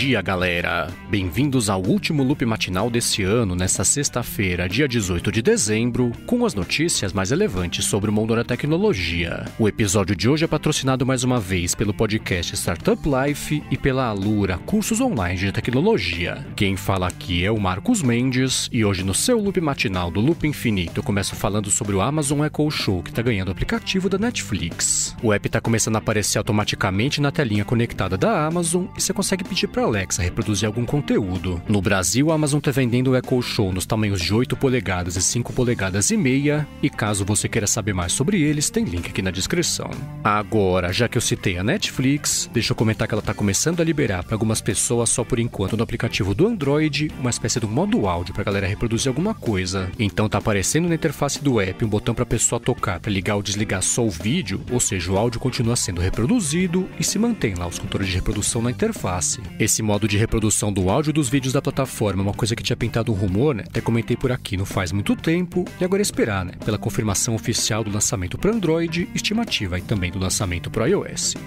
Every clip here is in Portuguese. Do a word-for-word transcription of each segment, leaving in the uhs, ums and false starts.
dia, galera! Bem-vindos ao último loop matinal desse ano, nesta sexta-feira, dia dezoito de dezembro, com as notícias mais relevantes sobre o mundo da tecnologia. O episódio de hoje é patrocinado mais uma vez pelo podcast Startup Life e pela Alura, cursos online de tecnologia. Quem fala aqui é o Marcos Mendes, e hoje no seu loop matinal do Loop Infinito eu começo falando sobre o Amazon Echo Show, que está ganhando o aplicativo da Netflix. O app está começando a aparecer automaticamente na telinha conectada da Amazon e você consegue pedir para Alexa reproduzir algum conteúdo. No Brasil, a Amazon está vendendo o Echo Show nos tamanhos de oito polegadas e cinco polegadas e meia, e caso você queira saber mais sobre eles, tem link aqui na descrição. Agora, já que eu citei a Netflix, deixa eu comentar que ela está começando a liberar para algumas pessoas só por enquanto no aplicativo do Android uma espécie de um modo áudio para a galera reproduzir alguma coisa. Então tá aparecendo na interface do app um botão para a pessoa tocar para ligar ou desligar só o vídeo, ou seja, o áudio continua sendo reproduzido e se mantém lá os controles de reprodução na interface. Esse modo de reprodução do áudio dos vídeos da plataforma é uma coisa que tinha pintado um rumor, né? Até comentei por aqui não faz muito tempo, e agora é esperar, né? Pela confirmação oficial do lançamento para Android, estimativa e também do lançamento para iOS.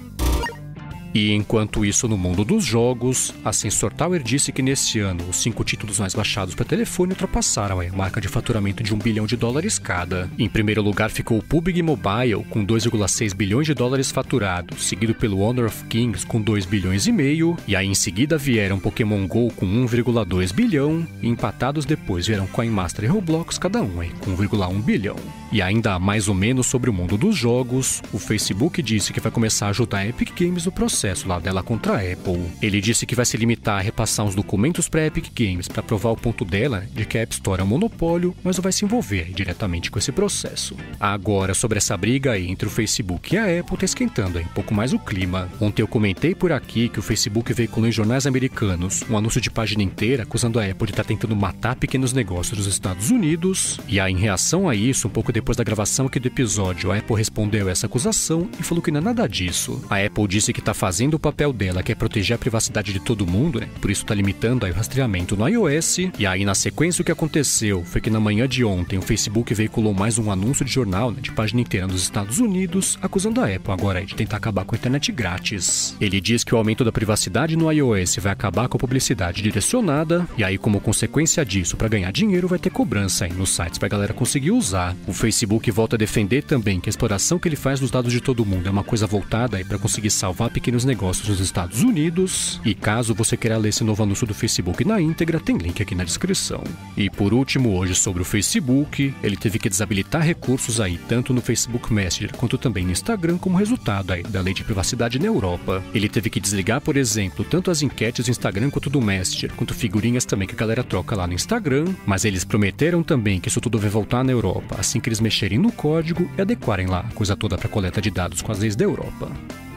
E enquanto isso, no mundo dos jogos, a Sensor Tower disse que nesse ano os cinco títulos mais baixados para telefone ultrapassaram a marca de faturamento de um bilhão de dólares cada. Em primeiro lugar ficou o P U B G Mobile, com dois vírgula seis bilhões de dólares faturados, seguido pelo Honor of Kings, com dois bilhões e meio, e aí em seguida vieram Pokémon GO com um vírgula dois bilhão, e empatados depois vieram Coin Master e Roblox, cada um hein, com um vírgula um bilhão. E ainda mais ou menos sobre o mundo dos jogos, o Facebook disse que vai começar a ajudar a Epic Games no processo lá dela contra a Apple. Ele disse que vai se limitar a repassar uns documentos para a Epic Games para provar o ponto dela de que a App Store é um monopólio, mas não vai se envolver diretamente com esse processo. Agora, sobre essa briga aí entre o Facebook e a Apple, tá esquentando aí um pouco mais o clima. Ontem eu comentei por aqui que o Facebook veiculou em jornais americanos um anúncio de página inteira acusando a Apple de estar tentando matar pequenos negócios dos Estados Unidos, e aí em reação a isso, um pouco depois da gravação aqui do episódio, a Apple respondeu essa acusação e falou que não é nada disso. A Apple disse que está fazendo o papel dela, que é proteger a privacidade de todo mundo, né? Por isso está limitando aí o rastreamento no iOS. E aí na sequência o que aconteceu foi que na manhã de ontem o Facebook veiculou mais um anúncio de jornal, né, de página inteira nos Estados Unidos, acusando a Apple agora aí de tentar acabar com a internet grátis. Ele diz que o aumento da privacidade no iOS vai acabar com a publicidade direcionada, e aí como consequência disso, para ganhar dinheiro vai ter cobrança aí nos sites para a galera conseguir usar. O Facebook volta a defender também que a exploração que ele faz dos dados de todo mundo é uma coisa voltada aí para conseguir salvar pequenos negócios nos Estados Unidos, e caso você queira ler esse novo anúncio do Facebook na íntegra, tem link aqui na descrição. E por último, hoje sobre o Facebook, ele teve que desabilitar recursos aí, tanto no Facebook Messenger quanto também no Instagram, como resultado aí da lei de privacidade na Europa. Ele teve que desligar, por exemplo, tanto as enquetes do Instagram quanto do Messenger, quanto figurinhas também que a galera troca lá no Instagram, mas eles prometeram também que isso tudo vai voltar na Europa, assim que eles mexerem no código e adequarem lá a coisa toda para coleta de dados com as leis da Europa.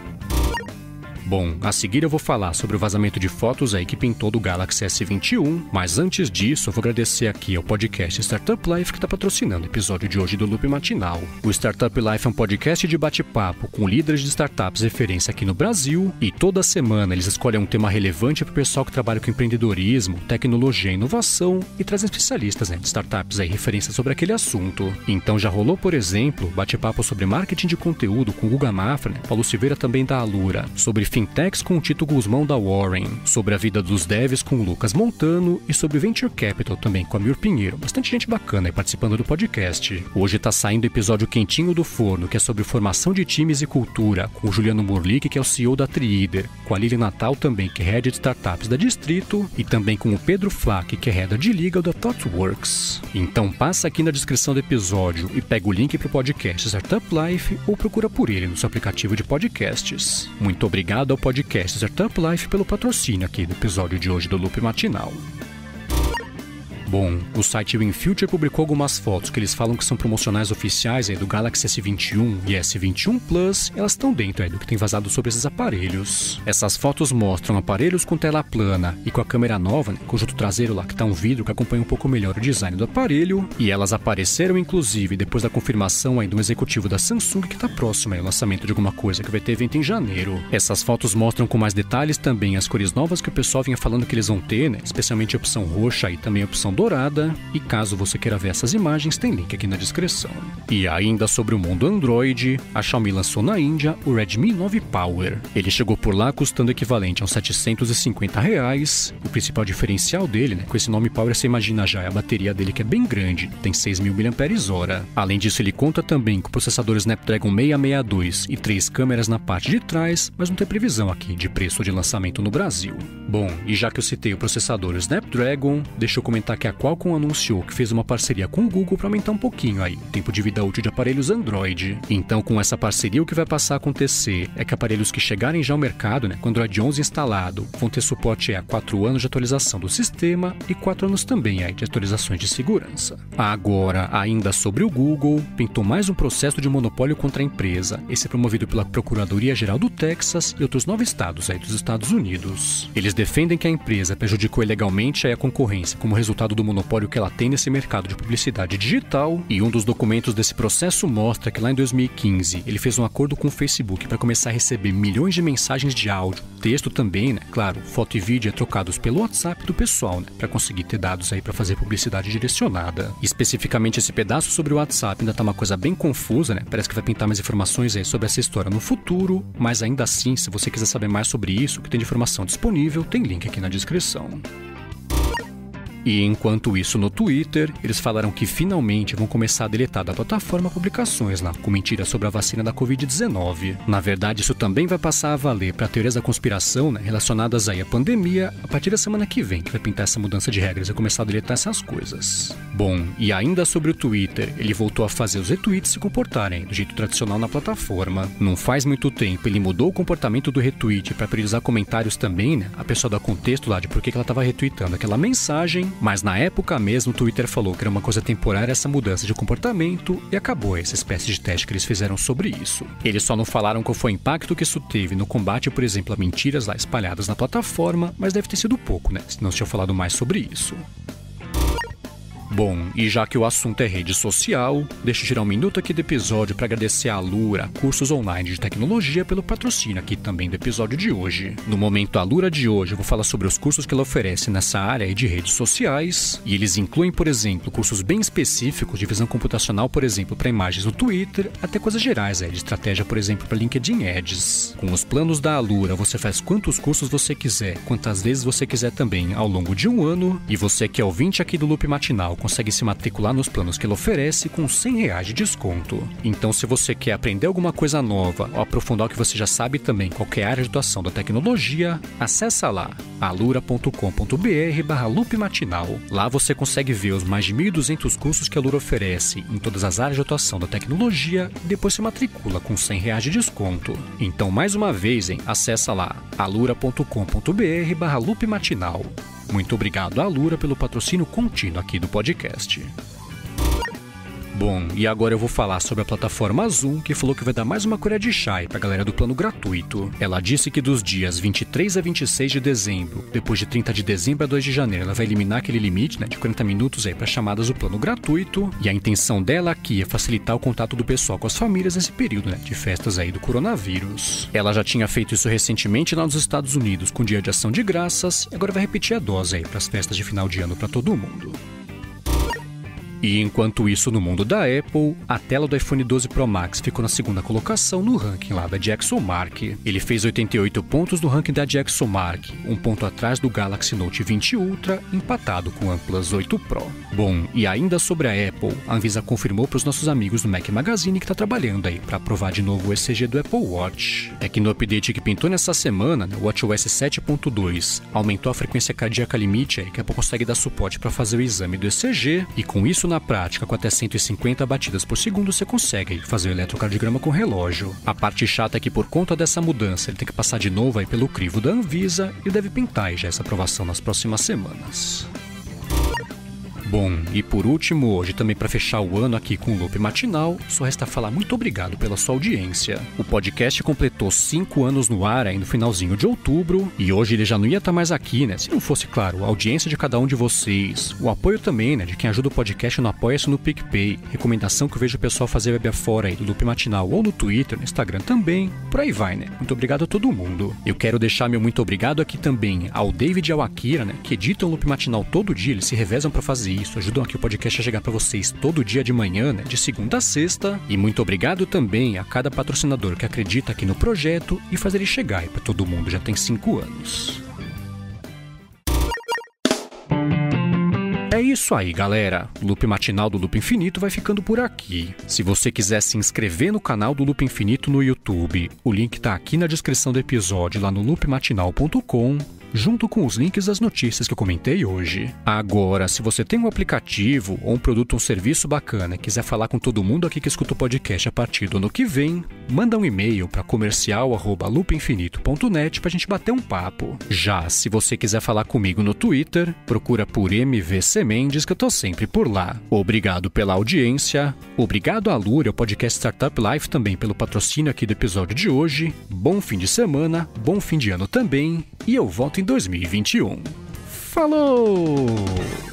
Bom, a seguir eu vou falar sobre o vazamento de fotos aí que pintou do Galaxy S vinte e um, mas antes disso eu vou agradecer aqui ao podcast Startup Life que está patrocinando o episódio de hoje do Loop Matinal. O Startup Life é um podcast de bate-papo com líderes de startups referência aqui no Brasil, e toda semana eles escolhem um tema relevante para o pessoal que trabalha com empreendedorismo, tecnologia e inovação, e trazem especialistas, né, de startups aí referência sobre aquele assunto. Então já rolou, por exemplo, bate-papo sobre marketing de conteúdo com o Guga Mafra, né, Paulo Silveira também da Alura, sobre Fintechs com o Tito Guzmão da Warren, sobre a vida dos devs com o Lucas Montano e sobre Venture Capital também com a Mir Pinheiro. Bastante gente bacana aí participando do podcast. Hoje tá saindo o episódio quentinho do forno, que é sobre formação de times e cultura, com o Juliano Murlick, que é o C E O da Triider, com a Lili Natal também, que é Head de Startups da Distrito, e também com o Pedro Flack, que é Head de Legal da ThoughtWorks. Então passa aqui na descrição do episódio e pega o link pro podcast Startup Life ou procura por ele no seu aplicativo de podcasts. Muito obrigado ao podcast Startup Life pelo patrocínio aqui do episódio de hoje do Loop Matinal. Bom, o site WinFuture publicou algumas fotos que eles falam que são promocionais oficiais aí do Galaxy S vinte e um e S vinte e um Plus, elas estão dentro aí do que tem vazado sobre esses aparelhos. Essas fotos mostram aparelhos com tela plana e com a câmera nova, né, conjunto traseiro lá que tá um vidro que acompanha um pouco melhor o design do aparelho, e elas apareceram inclusive depois da confirmação aí do executivo da Samsung que tá próximo aí ao lançamento de alguma coisa que vai ter evento em janeiro. Essas fotos mostram com mais detalhes também as cores novas que o pessoal vinha falando que eles vão ter, né, especialmente a opção roxa e também a opção dourada, e caso você queira ver essas imagens, tem link aqui na descrição. E ainda sobre o mundo Android, a Xiaomi lançou na Índia o Redmi nove Power. Ele chegou por lá custando equivalente a uns setecentos e cinquenta reais. O principal diferencial dele, né, com esse nome Power, você imagina já, é a bateria dele que é bem grande, tem seis mil miliampères-hora. Além disso, ele conta também com o processador Snapdragon seiscentos e sessenta e dois e três câmeras na parte de trás, mas não tem previsão aqui de preço de lançamento no Brasil. Bom, e já que eu citei o processador Snapdragon, deixa eu comentar que a Qualcomm anunciou que fez uma parceria com o Google para aumentar um pouquinho aí o tempo de vida útil de aparelhos Android. Então, com essa parceria, o que vai passar a acontecer é que aparelhos que chegarem já ao mercado, né, com Android onze instalado, vão ter suporte a quatro anos de atualização do sistema e quatro anos também aí de atualizações de segurança. Agora, ainda sobre o Google, pintou mais um processo de monopólio contra a empresa, esse é promovido pela Procuradoria-Geral do Texas e outros nove estados aí dos Estados Unidos. Eles defendem que a empresa prejudicou ilegalmente a concorrência como resultado do monopólio que ela tem nesse mercado de publicidade digital, e um dos documentos desse processo mostra que lá em dois mil e quinze ele fez um acordo com o Facebook para começar a receber milhões de mensagens de áudio, texto também, né? Claro, foto e vídeo é trocados pelo WhatsApp do pessoal, né? Para conseguir ter dados aí para fazer publicidade direcionada. Especificamente esse pedaço sobre o WhatsApp ainda tá uma coisa bem confusa, né? Parece que vai pintar mais informações aí sobre essa história no futuro, mas ainda assim, se você quiser saber mais sobre isso, o que tem de informação disponível, tem link aqui na descrição. E enquanto isso, no Twitter, eles falaram que finalmente vão começar a deletar da plataforma publicações lá com mentiras sobre a vacina da covid dezenove. Na verdade, isso também vai passar a valer para teorias da conspiração, né, relacionadas aí à pandemia, a partir da semana que vem, que vai pintar essa mudança de regras e começar a deletar essas coisas. Bom, e ainda sobre o Twitter, ele voltou a fazer os retweets se comportarem do jeito tradicional na plataforma. Não faz muito tempo, ele mudou o comportamento do retweet para priorizar comentários também, né, a pessoa dá contexto lá de por que ela estava retweetando aquela mensagem. Mas na época mesmo o Twitter falou que era uma coisa temporária essa mudança de comportamento e acabou essa espécie de teste que eles fizeram sobre isso. Eles só não falaram qual foi o impacto que isso teve no combate, por exemplo, a mentiras lá espalhadas na plataforma, mas deve ter sido pouco, né? Senão tinham falado mais sobre isso. Bom, e já que o assunto é rede social, deixa eu tirar um minuto aqui do episódio para agradecer a Alura, cursos online de tecnologia, pelo patrocínio aqui também do episódio de hoje. No momento Alura de hoje, eu vou falar sobre os cursos que ela oferece nessa área aí de redes sociais, e eles incluem, por exemplo, cursos bem específicos de visão computacional, por exemplo, para imagens no Twitter, até coisas gerais aí de estratégia, por exemplo, para LinkedIn Ads. Com os planos da Alura, você faz quantos cursos você quiser, quantas vezes você quiser também, ao longo de um ano, e você que é ouvinte aqui do Loop Matinal, consegue se matricular nos planos que ele oferece com cem reais de desconto. Então, se você quer aprender alguma coisa nova ou aprofundar o que você já sabe também em qualquer área de atuação da tecnologia, acessa lá alura ponto com ponto br barra loop matinal. Lá você consegue ver os mais de mil e duzentos cursos que a Alura oferece em todas as áreas de atuação da tecnologia e depois se matricula com cem reais de desconto. Então, mais uma vez, hein, acessa lá alura ponto com ponto br barra loop matinal. Muito obrigado à Alura pelo patrocínio contínuo aqui do podcast. Bom, e agora eu vou falar sobre a plataforma Zoom, que falou que vai dar mais uma colher de chá pra galera do plano gratuito. Ela disse que dos dias vinte e três a vinte e seis de dezembro, depois de trinta de dezembro a dois de janeiro, ela vai eliminar aquele limite, né, de quarenta minutos aí para chamadas do plano gratuito. E a intenção dela aqui é facilitar o contato do pessoal com as famílias nesse período, né, de festas aí do coronavírus. Ela já tinha feito isso recentemente lá nos Estados Unidos com o Dia de Ação de Graças, e agora vai repetir a dose aí para as festas de final de ano para todo mundo. E enquanto isso, no mundo da Apple, a tela do iPhone doze Pro Max ficou na segunda colocação no ranking lá da DxOMark. Ele fez oitenta e oito pontos no ranking da DxOMark, um ponto atrás do Galaxy Note vinte Ultra, empatado com o OnePlus oito Pro. Bom, e ainda sobre a Apple, a Anvisa confirmou para os nossos amigos do Mac Magazine que está trabalhando aí para aprovar de novo o E C G do Apple Watch. É que no update que pintou nessa semana, né, o WatchOS sete ponto dois aumentou a frequência cardíaca limite aí, que a Apple consegue dar suporte para fazer o exame do E C G, e com isso na prática, com até cento e cinquenta batidas por segundo, você consegue fazer o eletrocardiograma com relógio. A parte chata é que por conta dessa mudança, ele tem que passar de novo aí pelo crivo da Anvisa e deve pintar aí já essa aprovação nas próximas semanas. Bom, e por último, hoje também para fechar o ano aqui com o Loop Matinal, só resta falar muito obrigado pela sua audiência. O podcast completou cinco anos no ar aí no finalzinho de outubro, e hoje ele já não ia estar mais aqui, né? Se não fosse, claro, a audiência de cada um de vocês, o apoio também, né, de quem ajuda o podcast no Apoia-se no PicPay, recomendação que eu vejo o pessoal fazer web afora aí do Loop Matinal, ou no Twitter, no Instagram também, por aí vai, né? Muito obrigado a todo mundo. Eu quero deixar meu muito obrigado aqui também ao David e ao Akira, né, que editam o Loop Matinal todo dia, eles se revezam para fazer isso, ajudam aqui o podcast a chegar para vocês todo dia de manhã, né, de segunda a sexta. E muito obrigado também a cada patrocinador que acredita aqui no projeto e faz ele chegar para todo mundo, já tem cinco anos. É isso aí, galera. O Loop Matinal do Loop Infinito vai ficando por aqui. Se você quiser se inscrever no canal do Loop Infinito no YouTube, o link tá aqui na descrição do episódio lá no loop matinal ponto com, junto com os links das notícias que eu comentei hoje. Agora, se você tem um aplicativo ou um produto ou um serviço bacana e quiser falar com todo mundo aqui que escuta o podcast a partir do ano que vem, manda um e-mail para comercial arroba loop infinito ponto net pra gente bater um papo. Já se você quiser falar comigo no Twitter, procura por M V C Mendes que eu tô sempre por lá. Obrigado pela audiência, obrigado a Lura, o podcast Startup Life também pelo patrocínio aqui do episódio de hoje. Bom fim de semana, bom fim de ano também, e eu volto em dois mil e vinte e um. Falou!